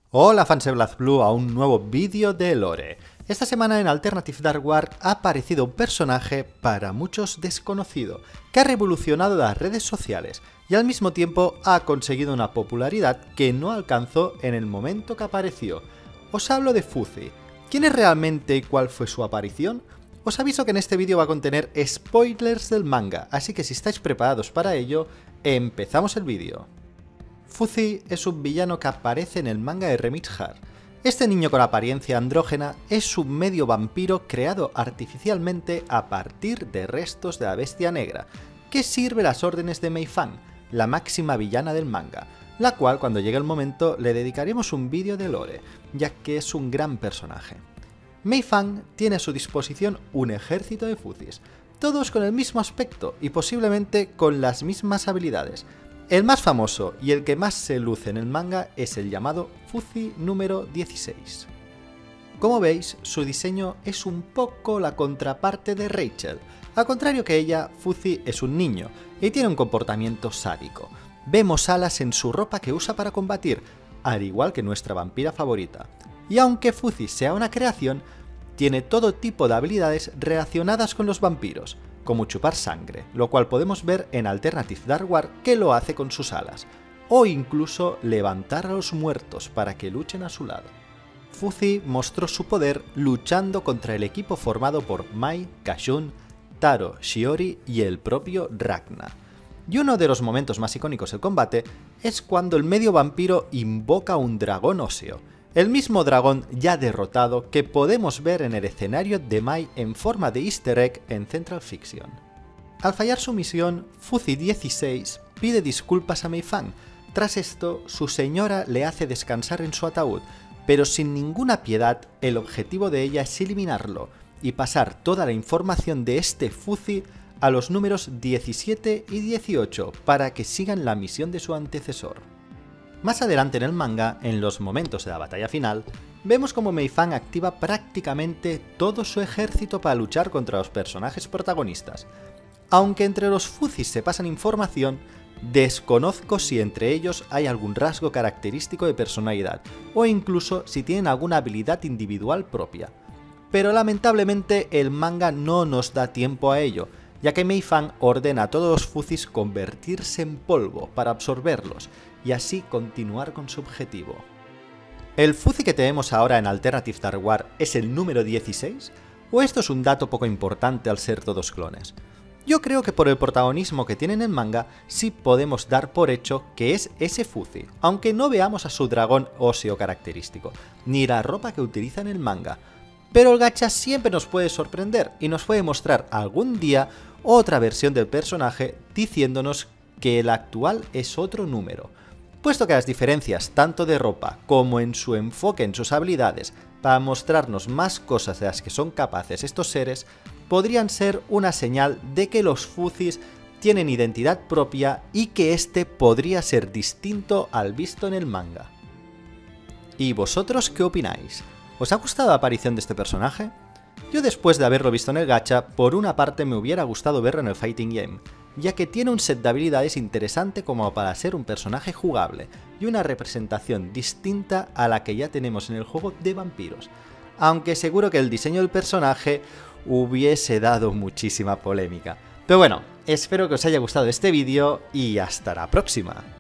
Hola fans de BlazBlue a un nuevo vídeo de lore. Esta semana en Alternative Dark War ha aparecido un personaje para muchos desconocido, que ha revolucionado las redes sociales y al mismo tiempo ha conseguido una popularidad que no alcanzó en el momento que apareció. Os hablo de Fuzzy. ¿Quién es realmente y cuál fue su aparición? Os aviso que en este vídeo va a contener spoilers del manga, así que si estáis preparados para ello, empezamos el vídeo. Fuzzy es un villano que aparece en el manga de Remix Heart. Este niño con apariencia andrógena es un medio vampiro creado artificialmente a partir de restos de la bestia negra, que sirve las órdenes de Mei Fang, la máxima villana del manga, la cual cuando llegue el momento le dedicaremos un vídeo de lore, ya que es un gran personaje. Mei Fang tiene a su disposición un ejército de Fuzzys, todos con el mismo aspecto y posiblemente con las mismas habilidades. El más famoso y el que más se luce en el manga es el llamado Fuzzy número 16. Como veis, su diseño es un poco la contraparte de Rachel. Al contrario que ella, Fuzzy es un niño y tiene un comportamiento sádico. Vemos alas en su ropa que usa para combatir, al igual que nuestra vampira favorita. Y aunque Fuzzy sea una creación, tiene todo tipo de habilidades relacionadas con los vampiros, como chupar sangre, lo cual podemos ver en Alternative Dark War que lo hace con sus alas, o incluso levantar a los muertos para que luchen a su lado. Fuzzy mostró su poder luchando contra el equipo formado por Mai, Kashun, Taro, Shiori y el propio Ragna. Y uno de los momentos más icónicos del combate es cuando el medio vampiro invoca un dragón óseo, el mismo dragón ya derrotado que podemos ver en el escenario de Mai en forma de easter egg en Central Fiction. Al fallar su misión, Fuzzy 16 pide disculpas a Mei Fang. Tras esto, su señora le hace descansar en su ataúd, pero sin ninguna piedad, el objetivo de ella es eliminarlo y pasar toda la información de este Fuzzy a los números 17 y 18 para que sigan la misión de su antecesor. Más adelante en el manga, en los momentos de la batalla final, vemos como Mei Fang activa prácticamente todo su ejército para luchar contra los personajes protagonistas. Aunque entre los Fuzzys se pasan información, desconozco si entre ellos hay algún rasgo característico de personalidad, o incluso si tienen alguna habilidad individual propia. Pero lamentablemente el manga no nos da tiempo a ello, ya que Mei Fang ordena a todos los Fuzzys convertirse en polvo para absorberlos, y así continuar con su objetivo. ¿El Fuzzy que tenemos ahora en Alternative Dark War es el número 16? ¿O esto es un dato poco importante al ser todos clones? Yo creo que por el protagonismo que tiene en el manga, sí podemos dar por hecho que es ese Fuzzy, aunque no veamos a su dragón óseo característico, ni la ropa que utiliza en el manga. Pero el gacha siempre nos puede sorprender y nos puede mostrar algún día otra versión del personaje diciéndonos que el actual es otro número. Puesto que las diferencias tanto de ropa como en su enfoque en sus habilidades para mostrarnos más cosas de las que son capaces estos seres, podrían ser una señal de que los Fuzzys tienen identidad propia y que este podría ser distinto al visto en el manga. ¿Y vosotros qué opináis? ¿Os ha gustado la aparición de este personaje? Yo después de haberlo visto en el gacha, por una parte me hubiera gustado verlo en el Fighting Game, ya que tiene un set de habilidades interesante como para ser un personaje jugable y una representación distinta a la que ya tenemos en el juego de vampiros, aunque seguro que el diseño del personaje hubiese dado muchísima polémica. Pero bueno, espero que os haya gustado este vídeo y hasta la próxima.